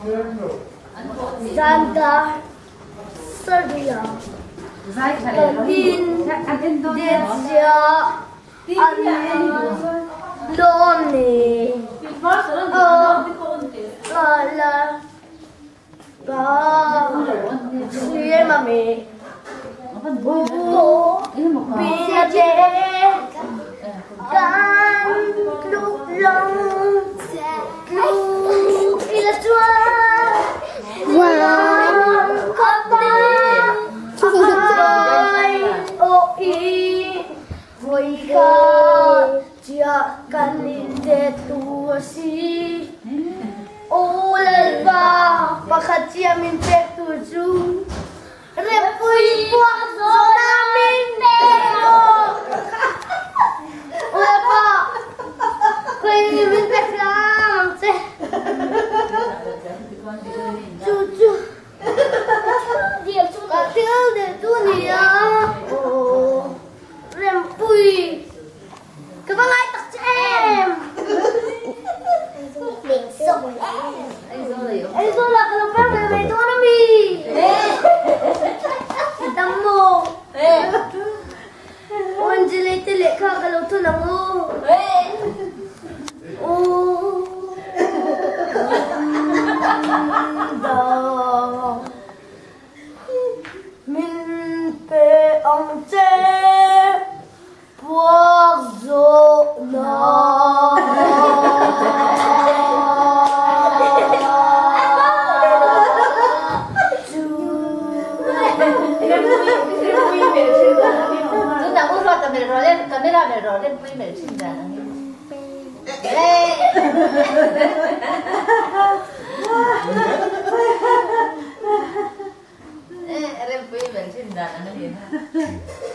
Santa Serbia Tin Decia Anin Lomni Kala Slier Mami Pinate Kan Lục Long Lục Ilatua Wow Kapa Ai Oi Voika Dia Kaninde Tuasi Olalba Pakatia Minte Tuju Repui Puak Zona Mindero Olalba Kau Minte Flam Cucu Katil de dunia Oh Rempui Kebangai tak cem Eso la kalau pernah me itu nami Tamu Onjele tele kalau tu namu Oh Min pe amce Puazo na Camera de rol en primer chinda. Era primer chinda, no